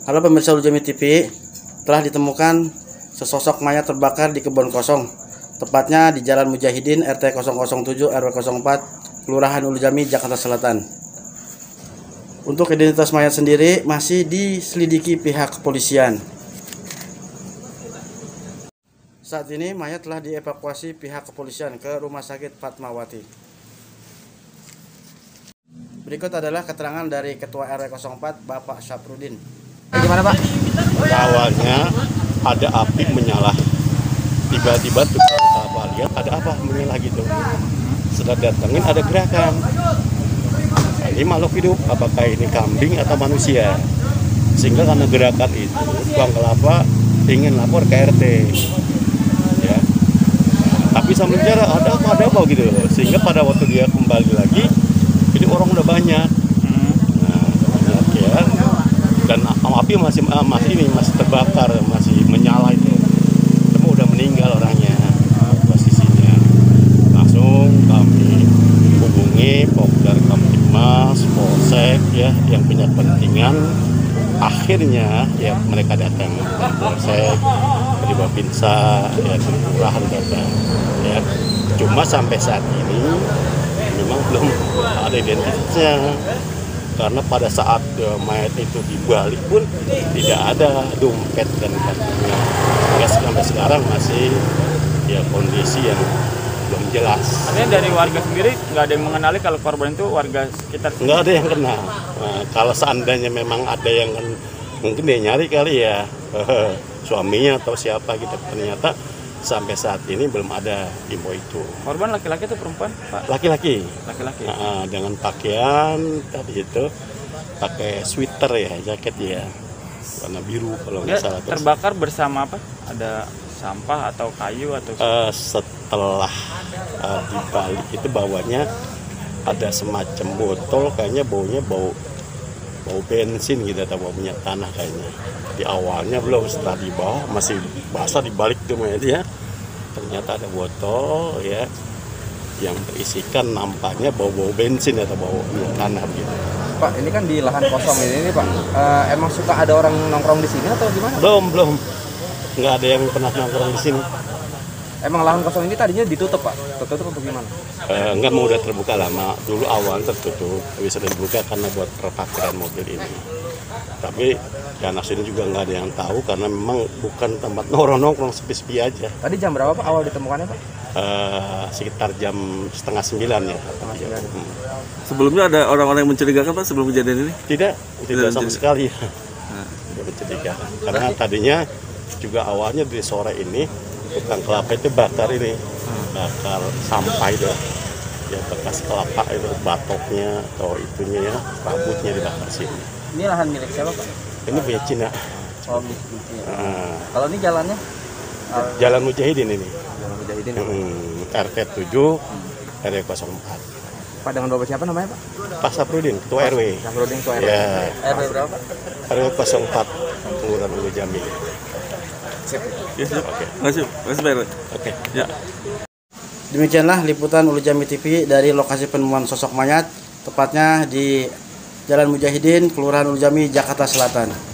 Halo pemirsa Ulu Jami TV, telah ditemukan sesosok mayat terbakar di kebun kosong, tepatnya di Jalan Mujahidin RT 007 RW 04 Kelurahan Ulu Jami, Jakarta Selatan. Untuk identitas mayat sendiri masih diselidiki pihak kepolisian. Saat ini mayat telah dievakuasi pihak kepolisian ke Rumah Sakit Fatmawati. Berikut adalah keterangan dari Ketua RW 04 Bapak Syafruddin. Gimana Pak? Awalnya ada api menyala, tiba-tiba tukang apa lihat ada apa menyala gitu. Setelah datangin ada gerakan. Ini makhluk hidup, apakah ini kambing atau manusia? Sehingga karena gerakan itu, tukang kelapa ingin lapor ke RT. Ya. Tapi sambil bicara ada apa gitu. Sehingga pada waktu dia kembali lagi, ini orang udah banyak. Nah, banyak ya. Dan api masih terbakar, masih menyala itu. Cuma udah meninggal orangnya posisinya. Langsung kami hubungi Polda Kamtibmas, Polsek ya yang punya kepentingan. Akhirnya ya mereka datang Polsek, dari Babinsa, ya kelurahan datang. Ya. Cuma sampai saat ini memang belum ada identitasnya. Karena pada saat mayat itu dibalik pun tidak ada dompet dan kartunya. Sampai sekarang masih ya kondisi yang belum jelas. Artinya dari warga sendiri nggak ada yang mengenali kalau korban itu warga sekitar? Nggak ada yang kenal. Nah, kalau seandainya memang ada yang mungkin dia nyari kali ya suaminya atau siapa gitu. Ternyata sampai saat ini belum ada info itu. Korban laki-laki atau perempuan, Pak? Laki-laki. Laki-laki. Nah, dengan pakaian tadi itu pakai sweater ya, jaket ya, warna biru kalau nggak salah. Terbakar bersama apa? Ada sampah atau kayu atau? Setelah dibalik itu bawahnya ada semacam botol, kayaknya bau bensin gitu atau bau minyak tanah kayaknya. Di awalnya belum, setelah di bawah masih basah, dibalik tuh ya. Ternyata ada botol ya yang berisikan nampaknya bau bensin atau bau minyak tanah gitu. Pak, ini kan di lahan kosong ini Pak. Emang suka ada orang nongkrong di sini atau gimana? Belum. Nggak ada yang pernah nongkrong di sini. Emang lahan kosong ini tadinya ditutup Pak? Tertutup atau gimana? Enggak, mau udah terbuka lama. Dulu awal tertutup, tapi sudah dibuka karena buat perparkiran mobil ini. Tapi ya anak sini juga nggak ada yang tahu karena memang bukan tempat nongkrong, sepi-sepi aja. Tadi jam berapa Pak awal ditemukannya Pak? Sekitar jam 8:30 ya. Sebelumnya ada orang-orang yang mencurigakan Pak sebelum kejadian ini? Tidak sama sekali. Tidak mencurigakan. Karena tadinya juga awalnya di sore ini tukang kelapa itu bakar sampah itu. Ya bekas kelapa itu, batoknya atau itunya ya, rambutnya dibakar sini. Ini lahan milik siapa Pak? Ini punya Cina. Oh, milik Cina. Kalau ini jalannya? Jalan Mujahidin ini. Jalan Mujahidin. RT 7 RW 04. Pak, dengan Bapak siapa namanya Pak? Pak Syafruddin, Ketua RW. Syafruddin, Ketua RW. Ya. RW berapa Pak? RW 04 Kelurahan Ulu Jami. Ya, Oke. Masih Pak. Oke. Ya. Demikianlah liputan Ulu Jami TV dari lokasi penemuan sosok mayat, tepatnya di Jalan Mujahidin, Kelurahan Ulu Jami, Jakarta Selatan.